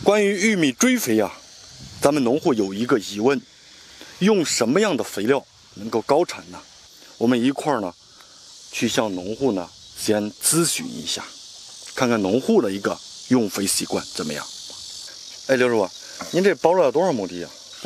关于玉米追肥呀，咱们农户有一个疑问：用什么样的肥料能够高产呢？我们一块儿呢，去向农户呢先咨询一下，看看农户的一个用肥习惯怎么样。哎，刘师傅，您这包了多少亩地啊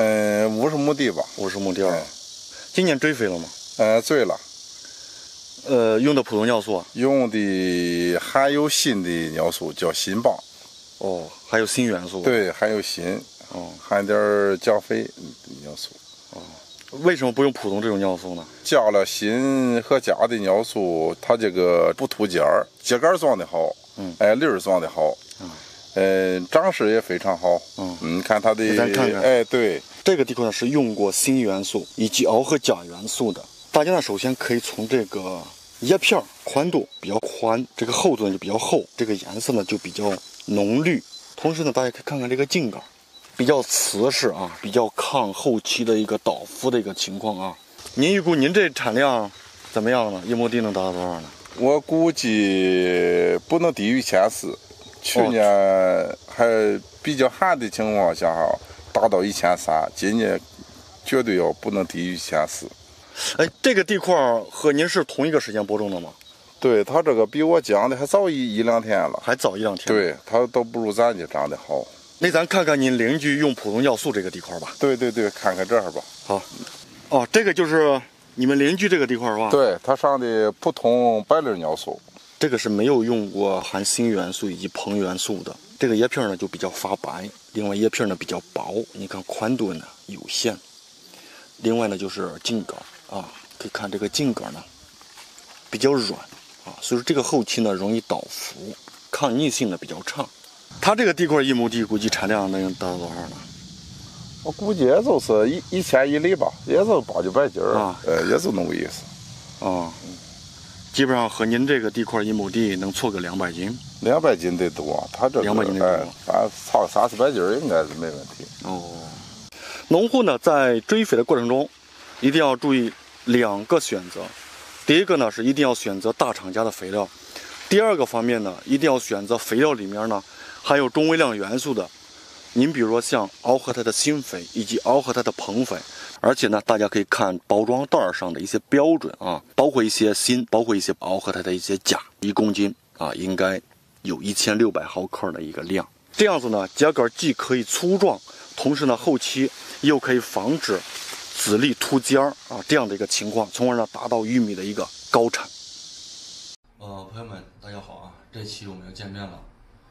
？50亩地吧。 50亩地啊。今年追肥了吗？ 追了。 用的普通尿素啊？ 用的含有锌的尿素，叫锌棒。 哦，还有锌元素。 对，含有锌。 哦， 含点降肥尿素。 哦，为什么不用普通这种尿素呢？ 加了锌和钾的尿素，它这个不吐尖儿，秸秆状的好，粒儿状的好，长势也非常好。你看它的， 咱看看， 对， 这个地块呢是用过锌元素以及螯和钾元素的。大家呢首先可以从这个叶片宽度比较宽，这个厚度呢就比较厚，这个颜色呢就比较浓绿。同时呢，大家可以看看这个茎秆，比较瓷实啊，比较抗后期的一个倒伏的一个情况啊。您预估您这产量怎么样呢？一亩地能达到多少呢？ 我估计不能低于1400，去年还比较旱的情况下达到1300，今年绝对不能低于1400。 哎，这个地块和您是同一个时间播种的吗？ 对，它这个比我讲的还早一两天了， 还早一两天。 对，它都不如咱家长得好。 那咱看看您邻居用普通尿素这个地块吧。 对，看看这儿吧。 好，哦，这个就是你们邻居这个地块是吧？ 对，它上的普通白粒尿素。 这个是没有用过含锌元素以及硼元素的。这个叶片呢就比较发白，另外叶片呢比较薄，你看宽度呢有限。另外呢就是茎秆啊，可以看这个茎秆呢比较软啊，所以说这个后期呢容易倒伏，抗逆性呢比较差。它这个地块一亩地估计产量能达到多少呢？ 我估计也就是1000里吧，也就800-900斤啊，也就那个意思。 啊，基本上和您这个地块一亩地能错个200斤。 200斤得多，它这个 200斤得多， 差个300-400斤应该是没问题。 哦，农户呢在追肥的过程中，一定要注意2个选择。第一个呢是一定要选择大厂家的肥料，第二个方面呢一定要选择肥料里面呢含有中微量元素的。您比如说像螯合它的锌肥以及螯合它的硼肥，而且呢大家可以看包装袋上的一些标准啊，包括一些锌，包括一些螯合它的一些钾，1公斤啊应该有1600毫克的一个量。这样子呢秸秆既可以粗壮，同时呢后期又可以防止籽粒秃尖儿啊这样的一个情况，从而呢达到玉米的一个高产。 朋友们大家好啊，这期我们又见面了。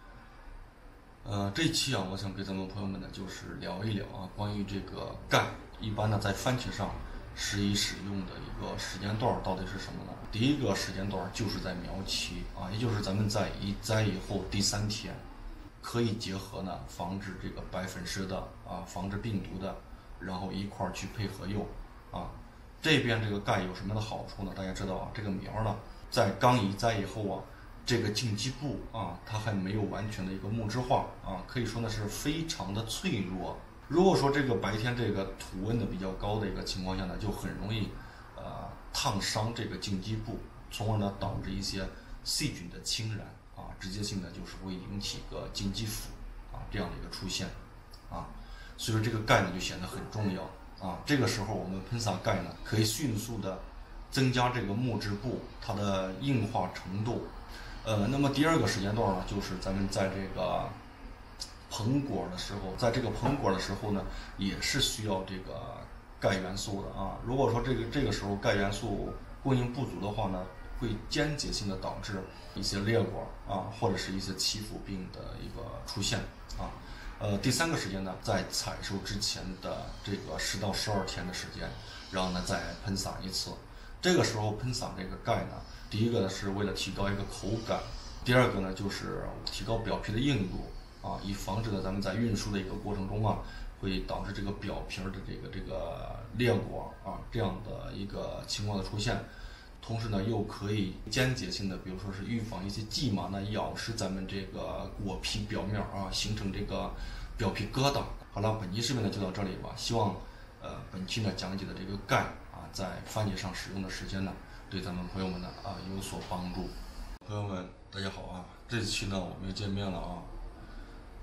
这期啊，我想给咱们朋友们呢，就是聊一聊啊，关于这个钙，一般呢在番茄上使用的一个时间段到底是什么呢？第一个时间段就是在苗期啊，也就是咱们在一栽以后第3天，可以结合呢防止这个白粉虱的啊，防止病毒的，然后一块儿去配合用啊。这边这个钙有什么样的好处呢？大家知道啊，这个苗呢在刚一栽以后啊，这个茎基部啊，它还没有完全的一个木质化啊，可以说呢是非常的脆弱。如果说这个白天这个土温的比较高的一个情况下呢，就很容易烫伤这个茎基部，从而呢导致一些细菌的侵染啊，直接性的就是会引起个茎基腐啊这样的一个出现啊，所以说这个钙呢就显得很重要啊。这个时候我们喷洒钙呢，可以迅速的增加这个木质部它的硬化程度。那么第二个时间段呢，就是咱们在这个膨果的时候，在这个膨果的时候呢，也是需要这个钙元素的啊。如果说这个时候钙元素供应不足的话呢，会间接性的导致一些裂果啊，或者是一些起腐病的一个出现啊。第3个时间呢，在采收之前的这个10到12天的时间，然后呢再喷洒一次。这个时候喷洒这个钙呢，第一个呢是为了提高一个口感，第二个呢就是提高表皮的硬度啊，以防止呢咱们在运输的一个过程中啊，会导致这个表皮的这个裂果啊这样的一个情况的出现。同时呢又可以间接性的，比如说是预防一些蓟马呢咬食咱们这个果皮表面啊，形成这个表皮疙瘩。好了，本期视频呢就到这里吧，希望本期呢讲解的这个钙啊，在番茄上使用的时间呢，对咱们朋友们呢有所帮助。朋友们大家好啊，这期呢我们又见面了啊。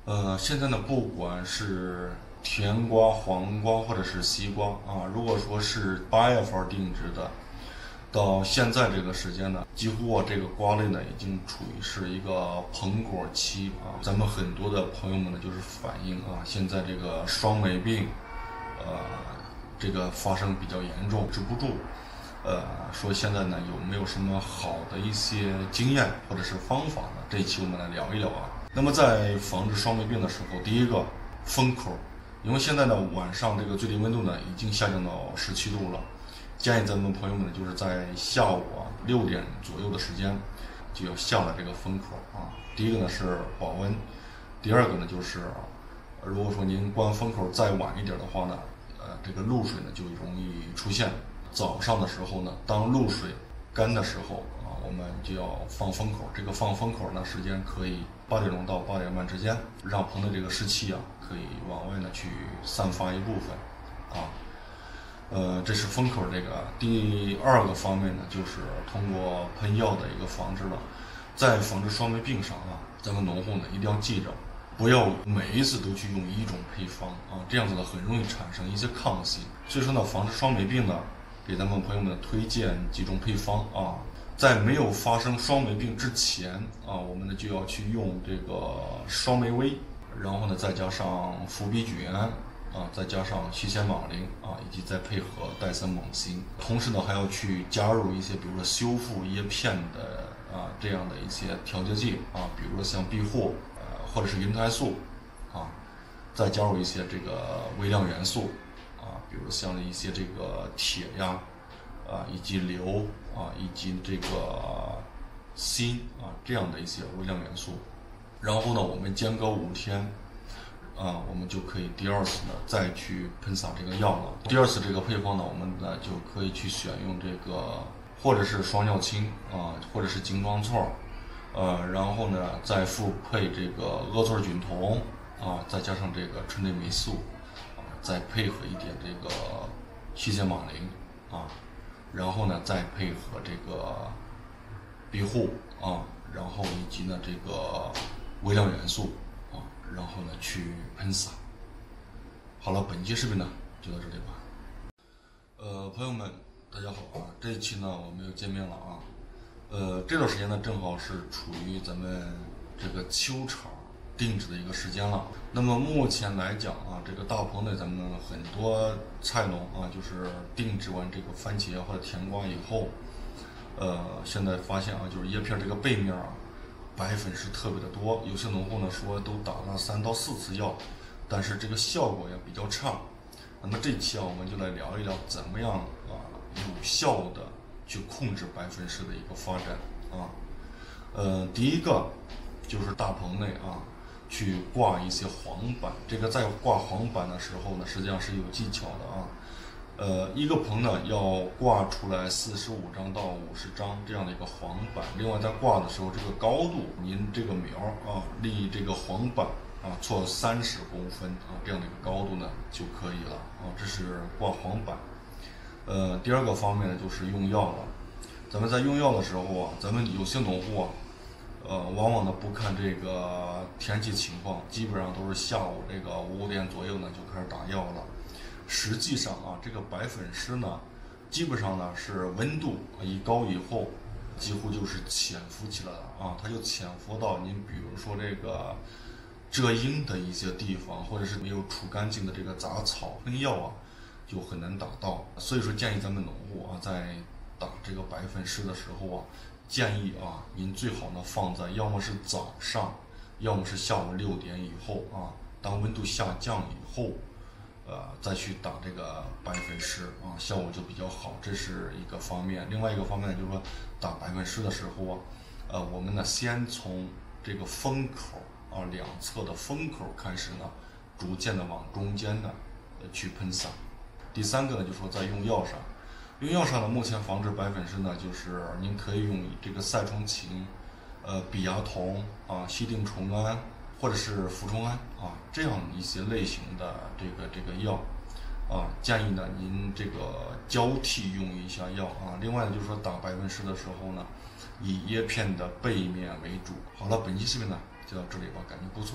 现在呢，不管是甜瓜、黄瓜或者是西瓜啊，如果说是8月份定植的，到现在这个时间呢，几乎这个瓜类呢已经处于是一个膨果期啊。咱们很多的朋友们呢就是反映啊，现在这个霜霉病，这个发生比较严重，治不住。说现在呢有没有什么好的一些经验或者是方法呢？这一期我们来聊一聊啊。那么在防治霜霉病的时候，第一个封口，因为现在呢晚上这个最低温度呢已经下降到17度了。建议咱们朋友们呢，就是在下午6点左右的时间，就要下了这个封口啊。第一个呢是保温，第二个呢就是，如果说您关封口再晚一点的话呢，这个露水呢就容易出现。早上的时候呢，当露水干的时候啊，我们就要放封口。这个放封口呢，时间可以8点钟到8点半之间，让棚的这个湿气可以往外呢去散发一部分啊。这是封口这个。第二个方面呢，就是通过喷药的一个防治了。在防治霜霉病上咱们农户呢一定要记着，不要每一次都去用一种配方这样子呢很容易产生一些抗性。所以说呢，防治霜霉病呢，给咱们朋友们推荐几种配方在没有发生霜霉病之前我们呢就要去用这个霜霉威，然后呢再加上氟比举胺。再加上西涎马林以及再配合戴森锰锌，同时呢还要去加入一些，比如说修复叶片的这样的一些调节剂比如说像庇护或者是云肽素再加入一些这个微量元素比如像一些这个铁呀以及硫以及这个锌这样的一些微量元素，然后呢我们间隔5天。我们就可以第二次呢再去喷洒这个药了。第二次这个配方呢，我们呢就可以去选用这个或者是双尿清或者是精装唑然后呢再复配这个阿唑菌酮再加上这个醇类霉素再配合一点这个西涎马林然后呢再配合这个庇护然后以及呢这个微量元素。然后呢去喷洒。好了，本期视频呢就到这里吧。朋友们大家好这一期呢我们又见面了这段时间呢正好是处于咱们这个秋场定植的一个时间了。那么目前来讲这个大棚内咱们很多菜农就是定植完这个番茄或者甜瓜以后，现在发现就是叶片这个背面白粉是特别的多，有些农户呢说都打了3到4次药，但是这个效果也比较差。那么这期我们就来聊一聊怎么样有效的去控制白粉虱的一个发展第一个就是大棚内去挂一些黄板。这个在挂黄板的时候呢，实际上是有技巧的一个棚呢要挂出来45张到50张这样的一个黄板。另外在挂的时候，这个高度您这个苗离这个黄板错30公分这样的一个高度呢就可以了这是挂黄板。第二个方面呢就是用药了。咱们在用药的时候咱们有些农户往往呢不看这个天气情况，基本上都是下午这个5点左右呢就开始打药了。实际上这个白粉虱呢，基本上呢是温度一高以后，几乎就是潜伏起来了它就潜伏到您比如说这个遮阴的一些地方，或者是没有除干净的这个杂草，喷药就很难打到。所以说建议咱们农户在打这个白粉虱的时候建议您最好呢放在要么是早上，要么是下午6点以后当温度下降以后再去打这个白粉虱效果就比较好，这是一个方面。另外一个方面呢，就是说打白粉虱的时候我们呢先从这个封口两侧的封口开始呢，逐渐的往中间呢去喷洒。第三个呢，就是说在用药上。用药上呢，目前防治白粉虱呢，就是您可以用这个赛虫嗪、吡牙酮西定虫胺或者是呋虫胺这样一些类型的这个药建议呢您这个交替用一下药另外呢，就是说打白粉虱的时候呢，以叶片的背面为主。好了，本期视频呢就到这里吧，感觉不错呢，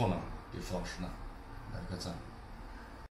给付老师呢来个赞。